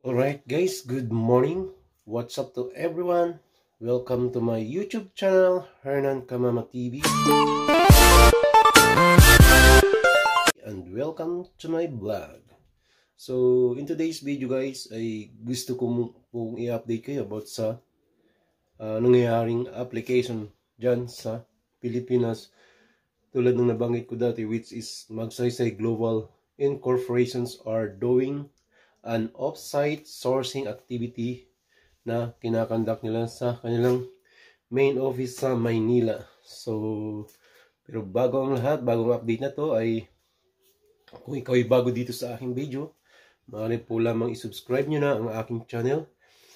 Alright guys, good morning. What's up to everyone? Welcome to my YouTube channel, Hernan Kamama TV. And welcome to my vlog. So, in today's video guys, ay gusto ko pong i-update kayo about sa nangyayaring application dyan sa Pilipinas. Tulad ng nabanggit ko dati, which is Magsaysay Global Incorporations are doing an off-site sourcing activity na kinakandak nila sa kanilang main office sa Maynila. So, pero bago ang lahat, bagong update na to ay kung ikaw ay bago dito sa aking video, maaari po lamang i-subscribe nyo na ang aking channel,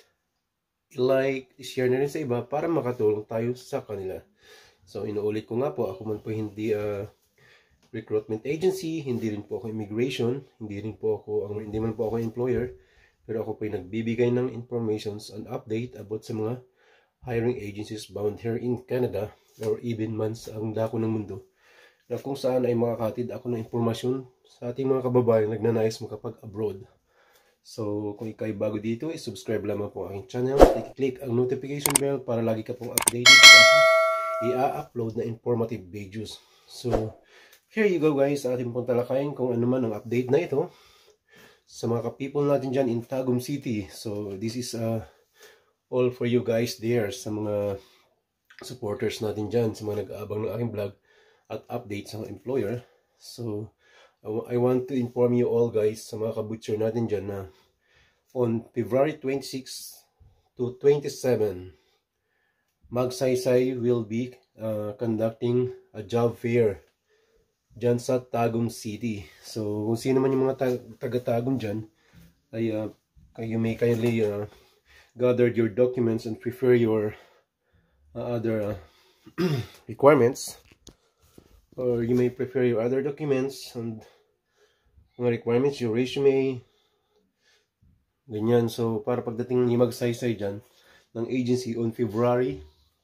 i-like, i-share na rin sa iba para makatulong tayo sa kanila. So, inuulit ko nga po, ako man po hindi recruitment agency, hindi rin po ako immigration, hindi man po ako employer, pero ako po ay nagbibigay ng informations and update about sa mga hiring agencies bound here in Canada or even man sa ang dako ng mundo, na kung saan ay makakatid ako ng impormasyon sa ating mga kababayan nagnanais makapag-abroad. So, kung ikaw ay bago dito, subscribe lamang po ang aking channel, i-click ang notification bell para lagi ka pong updated sa i-upload na informative videos. So, here you go guys, ating pong talakayin kung ano man ang update na ito sa mga ka-people natin dyan in Tagum City. So this is all for you guys there, sa mga supporters natin dyan, sa mga nag-aabang ng aking vlog at update sa mga employer. So I want to inform you all guys, sa mga kabutcher natin dyan, na on February 26 to 27, Magsaysay will be conducting a job fair dyan sa Tagum City. So, kung sino man yung mga taga-Tagum dyan, ay you may kindly gather your documents and prepare your other requirements. Or you may prepare your other documents and mga requirements, your resume, ganyan. So, para pagdating ni Magsaysay dyan ng agency on February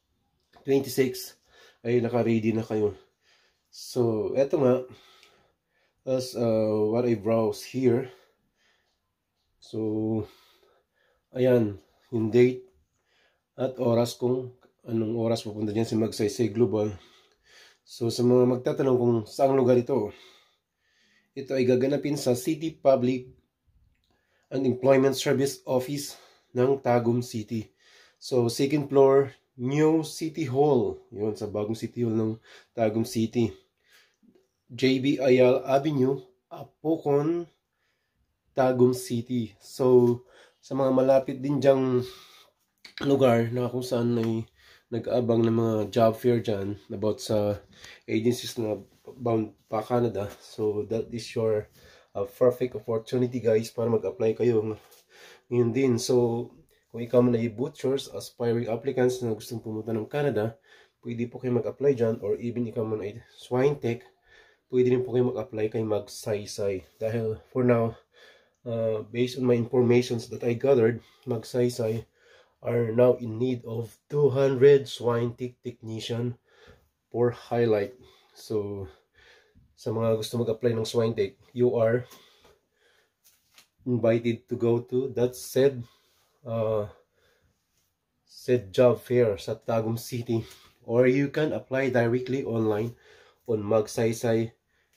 26, ay naka-ready na kayo. So, eto nga, as what I browse here. So, ayan, yung date at oras, kung anong oras pupunta dyan si Magsaysay Global. So, sa mga magtatanong kung saang lugar ito ay gaganapin sa City Public and Employment Service Office ng Tagum City. So, second floor, New City Hall. Yun, sa bagong City Hall ng Tagum City. JB Ayala Avenue, Apocon, Tagum City. So, sa mga malapit din dyang lugar na kung saan ay nag-aabang ng mga job fair dyan about sa agencies na bound pa Canada. So, that is your perfect opportunity guys para mag-apply kayo ngayon din. So, kung ikaw man ay butchers, aspiring applicants na gustong pumunta ng Canada, pwede po kayo mag-apply dyan, or even ikaw man ay swine tech, pwede rin po kayo mag-apply kay Magsaysay. Dahil for now, based on my informations that I gathered, Magsaysay are now in need of 200 swine tech technician for highlight. So, sa mga gusto mag-apply ng swine tech, you are invited to go to that said job fair sa Tagum City, or you can apply directly online on Magsaysay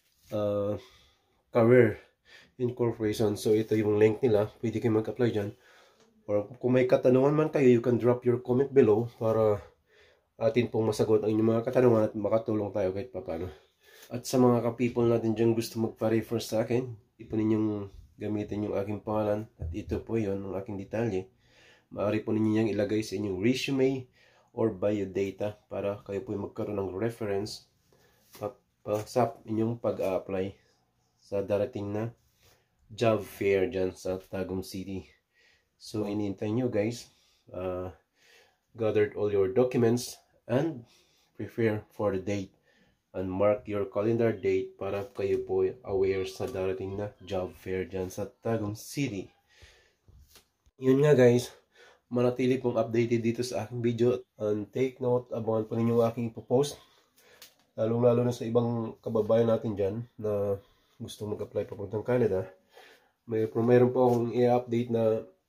Career Incorporation. So ito yung link nila, pwede kayo mag-apply dyan. Or kung may katanungan man kayo, you can drop your comment below para atin pong masagot ang inyong mga katanungan at makatulong tayo kahit papano. At sa mga ka-people natin dyan gusto magpa-refer sa akin, ito ninyong gamitin yung aking pangalan at ito po yon ang aking detalye. Maaari po ninyo niyang ilagay sa inyong resume or biodata para kayo po magkaroon ng reference sa inyong pag-a-apply sa darating na job fair dyan sa Tagum City. So, inintay nyo guys, gathered all your documents and prepare for the date and mark your calendar date para kayo po aware sa darating na job fair dyan sa Tagum City. Yun nga guys, manatili pong updated dito sa aking video and take note, abangan po ninyo aking ipopost, lalong-lalo na sa ibang kababayan natin dyan na gusto mag-apply papuntang Canada. Mayroon po akong i-update na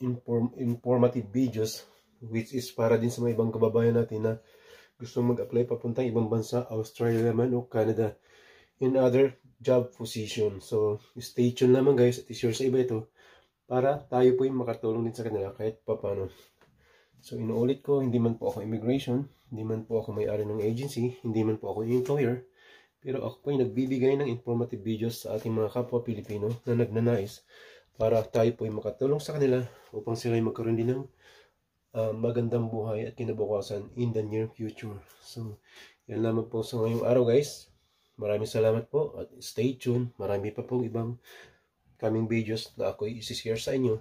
informative videos, which is para din sa mga ibang kababayan natin na gusto mag-apply papuntang ibang bansa, Australia man o Canada, in other job position. So, stay tuned naman guys at i-share sa iba ito para tayo po yung makatulong din sa kanila kahit papano. So, inuulit ko, hindi man po ako immigration, hindi man po ako may-ari ng agency, hindi man po ako employer, pero ako po yung nagbibigay ng informative videos sa ating mga kapwa Pilipino na nagnanais para tayo po yung makatulong sa kanila upang sila ay magkaroon din ng magandang buhay at kinabukasan in the near future. So, yan lamang po sa ngayong araw guys. Maraming salamat po at stay tuned. Marami pa pong ibang coming videos na ako i-share sa inyo.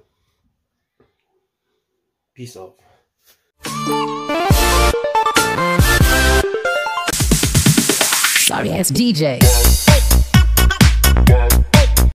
Peace out. Sorry, it's DJ.